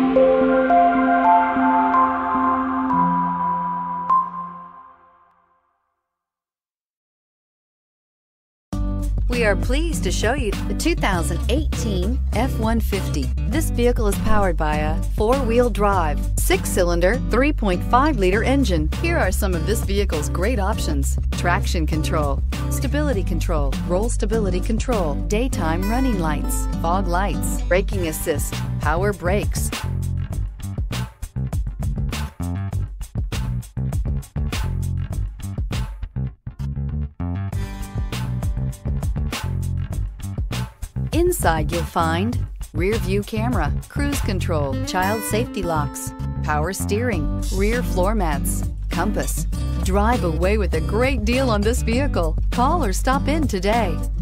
We are pleased to show you the 2018 F-150. This vehicle is powered by a four-wheel drive, six-cylinder, 3.5-liter engine. Here are some of this vehicle's great options: traction control, stability control, roll stability control, daytime running lights, fog lights, braking assist, power brakes. Inside you'll find rear view camera, cruise control, child safety locks, power steering, rear floor mats, compass. Drive away with a great deal on this vehicle. Call or stop in today.